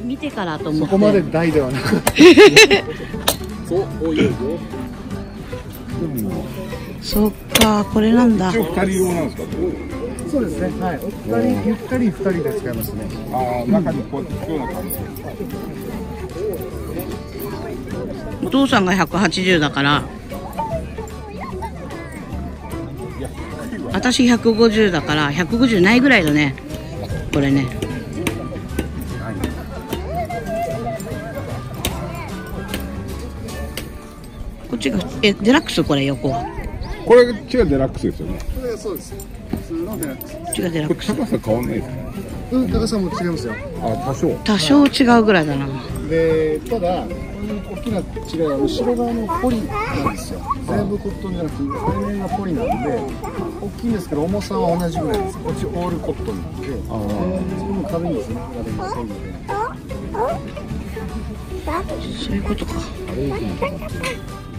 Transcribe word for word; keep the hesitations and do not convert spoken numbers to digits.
見てからと思って。 そこまで大ではなくそう、おいおいよ。 そっか、これなんだ。 一応二人用なんですか。 そうですね。はい。お二人ゆったり二人で使いますね。 ああ、中にこうやってつくような感じ。 お父さんがひゃくはちじゅうだから。私ひゃくごじゅうだからひゃくごじゅうないぐらいだね。これね。こっちがえデラックスこれ横は。 これ違うデラックスですよね。 これはそうです。普通のデラックス。 違うデラックス。 高さ変わんないですね。 うん、高さも違いますよ。 あ、多少。 多少違うぐらいだな。 で、ただこういう大きな違いは後ろ側のポリなんですよ。全部コットンじゃなくて背面がポリなんで大きいんですけど重さは同じぐらいです。こっちオールコットンなんで、それも軽いんですね。あれもそういうので。 そういうことか。